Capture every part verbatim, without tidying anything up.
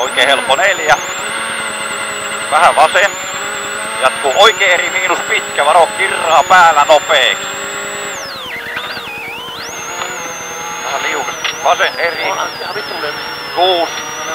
oikein helppo neljä. Vähän vasen. Jatkuu oikein eri miinus pitkä, varo kirraa päällä nopeeksi. Vähän liukas. Vasen eri. Kuusi.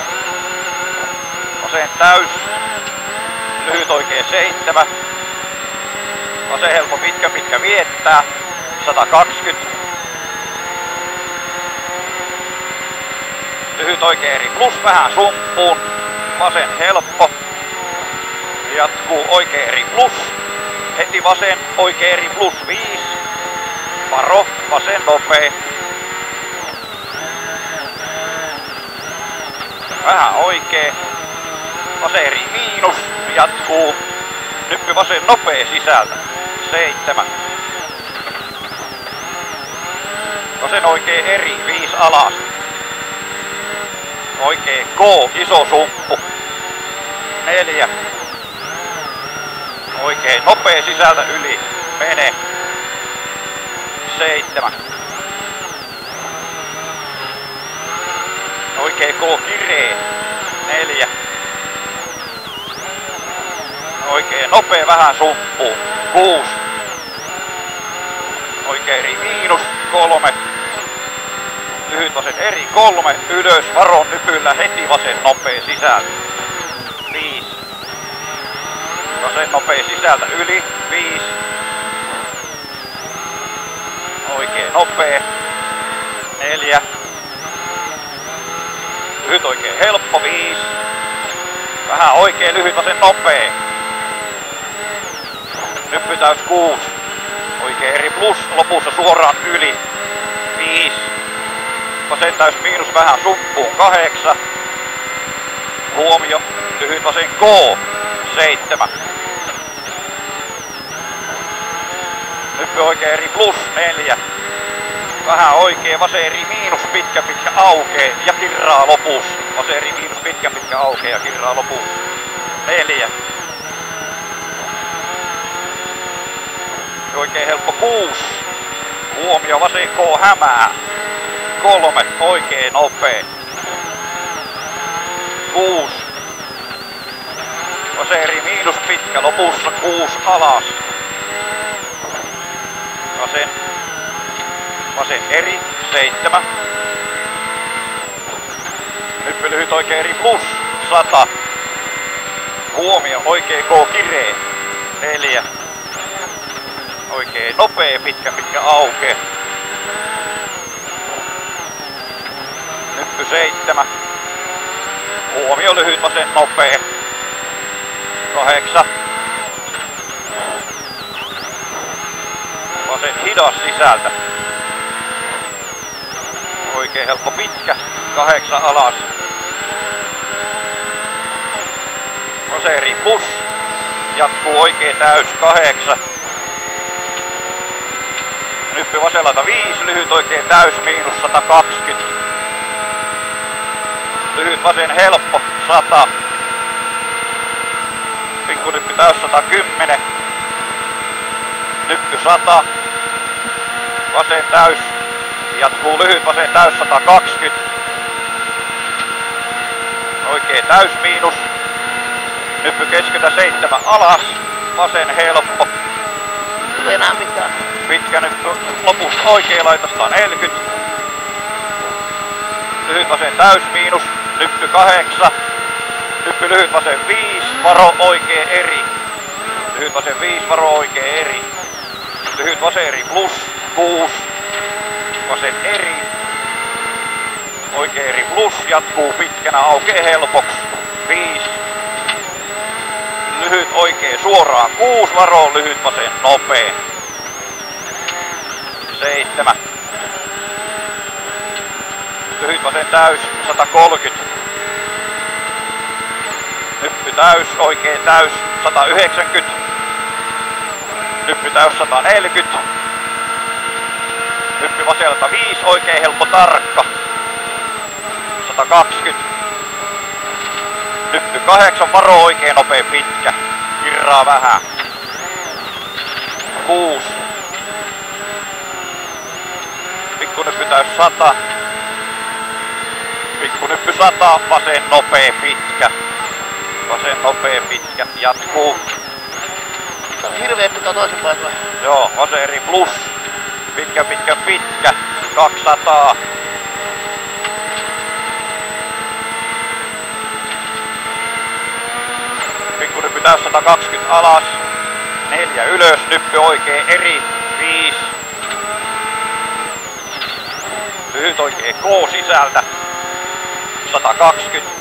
Vasen täys. Lyhyt oikein seitsemän. Vasen helppo pitkä pitkä viettää. sata kaksikymmentä. Lyhyt oikein eri plus vähän sumppuun. Vasen helppo. Jatkuu oikein eri plus. Heti vasen oikein eri plus viisi. Varo, vasen nopee. Vähän oikee. Vasen eri miinus. Jatkuu. Nyppy vasen nopee sisältä. seitsemän. Vasen oikein eri. viisi alas. Oikein K. Iso sumppu. neljä. Oikein nopea sisältä yli. Mene. seitsemän. Oikein K. Kiree. neljä. Oikein nopea vähän sumppuun. kuusi. Oikein eri miinus. kolme. Lyhyt vasen eri. kolme. Ylös. Varon nypyllä heti vasen nopea sisältä. viisi. Vasen nopea sisältä yli. viisi. Oikein nopea. neljä. Lyhyt oikein helppo. viisi. Vähän oikein lyhyt vasen nopea. Nyppy täys kuusi. Oikein eri plus. Lopussa suoraan yli. viisi. Vasen täys miinus vähän sumppuun. kahdeksan. Huomio. Lyhyt vasen K. seitsemän. Nyppy oikein eri plus. neljä. Vähän oikein vasen eri miinus pitkä pitkä aukee ja kirraa lopussa. Vasen eri miinus pitkä pitkä aukee ja kirraa lopussa. neljä. Oikein helppo kuusi. Huomio vasen K hämää. kolme. Oikein nopea. kuusi. Vasen eri miinus pitkä lopussa. kuusi alas. Vasen. Vasen eri. seitsemän. Nyppy lyhyt oikein eri plus. sata. Huomio oikein K kiree. neljä. Oikein nopea pitkä pitkä auke. Nyppy seitsemän. Huomio lyhyt vasen nopea. kahdeksan. Vasen hidas sisältä. Oikein helppo pitkä. kahdeksan alas. Vasen eri plus. Jatkuu oikein täys. kahdeksan. Nyppy vasellalta viisi. Lyhyt oikein täys. Miinus sata kaksikymmentä. Lyhyt vasen helppo. sata. Pikku nyppy täys sata kymmenen. Nyppy sata. Vasen täys. Jatkuu lyhyt vasen täys sata kaksikymmentä. Oikein täys miinus. Nyppy keskeltä seitsemän alas. Vasen helppo. Enää mitään. Pitkä nyppy lopussa oikein laita sata neljäkymmentä. Lyhyt vasen täys miinus. Nyppy kahdeksan. Nyppy lyhyt vasen viisi. Varo oikein eri. Lyhyt vasen viisi. Varo oikein eri. Lyhyt vasen eri plus. kuusi. Vasen eri. Oikein eri plus. Jatkuu pitkänä aukeaa helpoksi. viisi. Lyhyt oikein suoraan. kuusi. Varo lyhyt vasen nopea. seitsemän. Lyhyt vasen täys. sata kolmekymmentä. Nyppy täys. Oikein täys. sata yhdeksänkymmentä. Nyppy täys sata neljäkymmentä. Nyppy vaselta viisi. Oikein helppo tarkka. sata kaksikymmentä. Nyppy kahdeksan. Varo oikein nopea pitkä. Kirraa vähän. kuusi. Pikku nyppy täys sata. Pikkunyppy sata, vasen nopee pitkä. Vasen nopee pitkä, jatkuu. Se on hirveä pitkä toisinpäin vai? Joo, vasen eri plus. Pitkä, pitkä, pitkä. kaksisataa. Pikkunyppy täys sata kaksikymmentä alas. Neljä ylös, nyppy oikee eri. Viisi. Lyhyt oikee K sisältä. sata kaksikymmentä.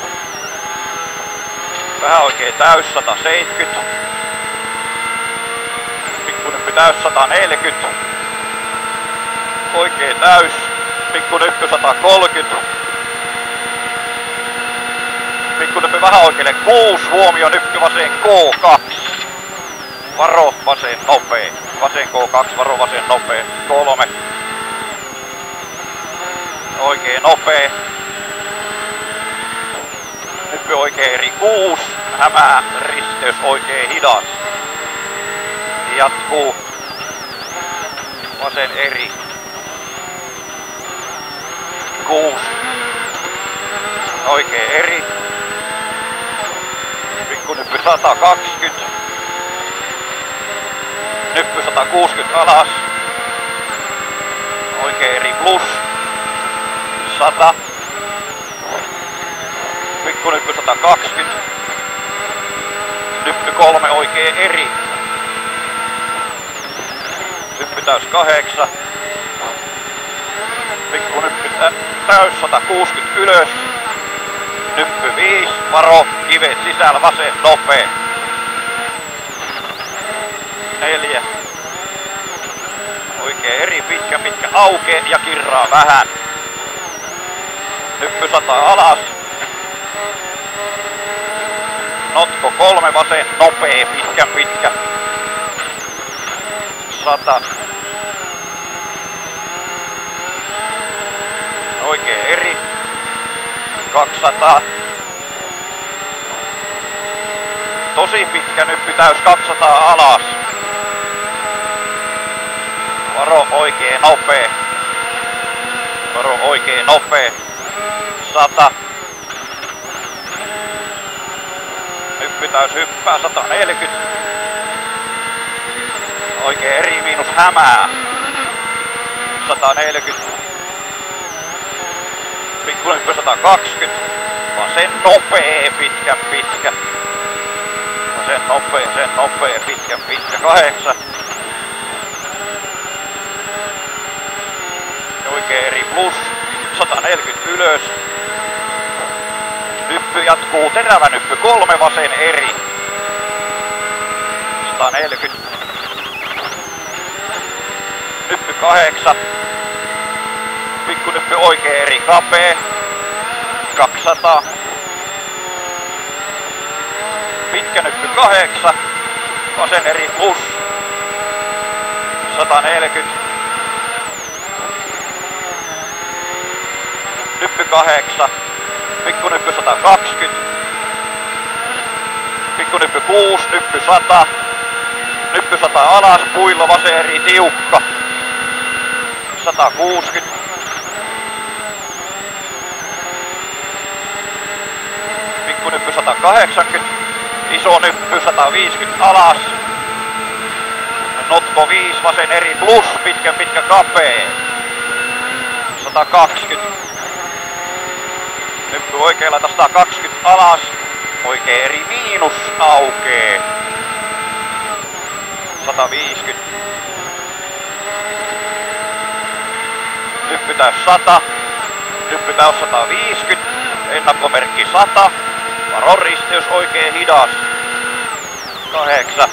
Vähän oikee täys sata seitsemänkymmentä. Pikkunyppy täys sata neljäkymmentä. Oikee täys. Pikkunyppy sata kolmekymmentä. Pikkunyppy vähän oikealle kuusi. Huomio nyppy vasen K kaksi. Varo vasen nopee. Vasen K kaksi, varo vasen nopee. kolme. Oikee nopee. Nyppy oikee eri kuusi. Hämää risteys oikee hidas. Jatkuu. Vasen eri. kuusi. Oikee eri. Pikkunyppy sata kaksikymmentä. Nyppy sata kuusikymmentä alas. Oikee eri plus. sata. Pikkunyppy sata kaksikymmentä. Nyppy kolme oikee eri. Nyppy täys kahdeksan. Pikkunyppy täys sata kuusikymmentä ylös. Nyppy viisi. Varo kivet sisällä vasen nopee. neljä. Oikee eri pitkä pitkä aukee ja kirraa vähän. Nyppy sata alas. Notko kolme vasen nopee pitkä pitkä. sata. Oikee eri. kaksisataa. Tosi pitkä nyppy täys kaksisataa alas. Varo oikee nopee. Varo oikee nopee. sata. Nyppy täys hyppää sata neljäkymmentä. Oikee eri miinus hämää. sata neljäkymmentä. Pikkunyppy sata kaksikymmentä. Vasen nopee pitkä pitkä. Vasen nopee, sen nopee pitkä pitkä. kahdeksan. Oikee eri plus. sata neljäkymmentä ylös. Nyppy jatkuu, terävä nyppy kolme vasen eri. sata neljäkymmentä. Nyppy kahdeksan. Pikkunyppy oikee eri kapee. kaksisataa. Pitkä nyppy kahdeksan. Vasen eri plus. sata neljäkymmentä. Nyppy kahdeksan. Pikkunyppy sata kaksikymmentä. Pikkunyppy kuusi. Nyppy sata. Nyppy sata alas. Puilla vasen eri tiukka. sata kuusikymmentä. Pikkunyppy sata kahdeksankymmentä. Iso nyppy sata viisikymmentä alas. Notko viisi vasen eri plus. Pitkä pitkä kapee. sata kaksikymmentä. Nyppy oikealla sata kaksikymmentä alas. Oikee eri miinus aukee. sata viisikymmentä. Nyppy täys sata. Nyppy täys sata viisikymmentä. Ennakkomerkki sata. Varo risteys oikee hidas. kahdeksan.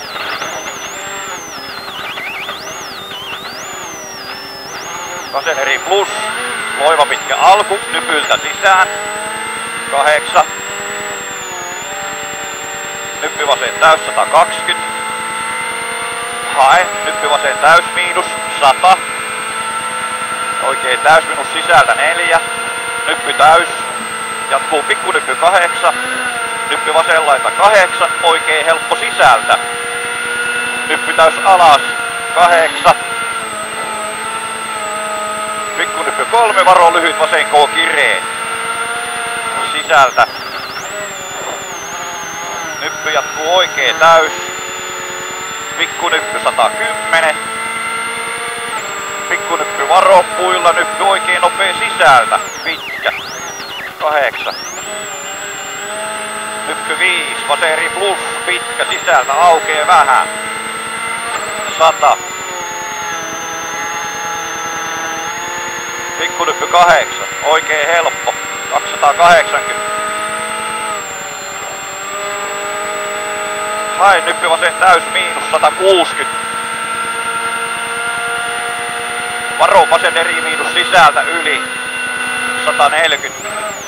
Vasen eri plus. Loiva pitkä alku. Nypyltä sisään. kahdeksan. Nyppy vasen täys sata kaksikymmentä. Hae. Nyppy vasen täys miinus sata. Oikee täys miinus sisältä neljä. Nyppy täys. Jatkuu pikkunyppy kahdeksan. Nyppy vasen laita kahdeksan. Oikee helppo sisältä. Nyppy täys alas. kahdeksan. Pikkunyppy kolme. Varo lyhyt vasen K kiree. sisältä. Nyppy jatkuu oikee täys. Pikkunyppy sata kymmenen. Pikkunyppy varo, puilla nyppy oikein nopea sisältä. Pitkä. kahdeksan. Nyppy viisi, vaseri plus, pitkä sisältä, aukee vähän. sata. Pikkunyppy kahdeksan, oikein helppo. kaksisataakahdeksankymmentä. Hae nyppy vasen täys miinus sata kuusikymmentä. Varo vasen eri miinus sisältä yli sata neljäkymmentä.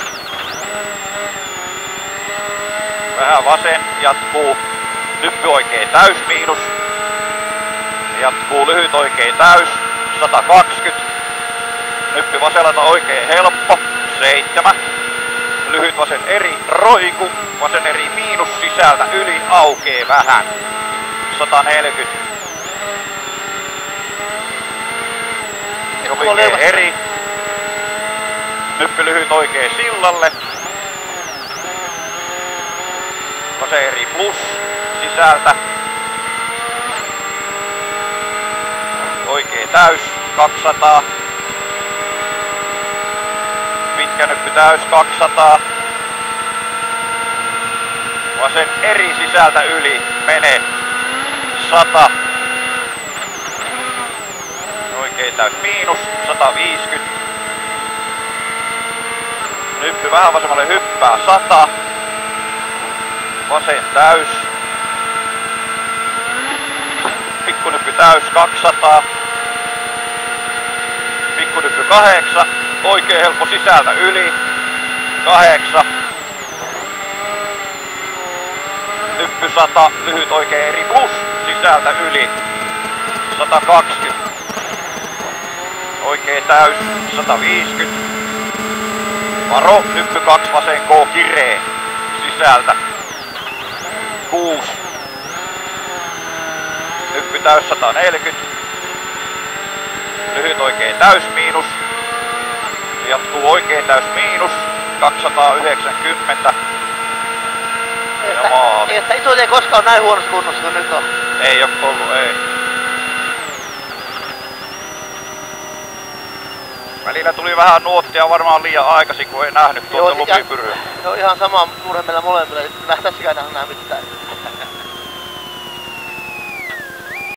Vähän vasen, jatkuu nyppy oikein täys miinus. Jatkuu lyhyt oikein täys sata kaksikymmentä. Nyppy vaselta oikein helppo seitsemän. Lyhyt vasen eri roiku. Vasen eri miinus sisältä yli aukee vähän sata neljäkymmentä. Oikein eri. Nyppy lyhyt oikein sillalle. Vasen eri plus sisältä. Oikein täys kaksisataa. Pitkä nyppy täys kaksisataa. Vasen eri sisältä yli menee sata. Oikein täys miinus sata viisikymmentä. Nyppy vähän vasemmalle hyppää sata. Vasen täys. Pikkunyppy täys kaksisataa. Pikkunyppy kahdeksan. Oikein helppo sisältä yli. kahdeksan. Nyppy sata. Lyhyt oikein eri plus. Sisältä yli. sata kaksikymmentä. Oikein täys. sata viisikymmentä. Varo. Nyppy kaksi vasen K kiree. Sisältä. kuusi. Nyppy täys sata neljäkymmentä. Lyhyt oikein täys miinus. Jatkuu oikein täys miinus. kaksisataayhdeksänkymmentä. Ja maali. Ei, että iso ei koskaan ole näin huonossa kunnossa kuin nyt on. Ei oo ollut, ei. Välillä tuli vähän nuottia varmaan liian aikaisin, kun ei nähnyt tuolta lupipyryä. Joo, ihan sama murhe meillä molemmilla. Lähtäisikään nähdä mitään.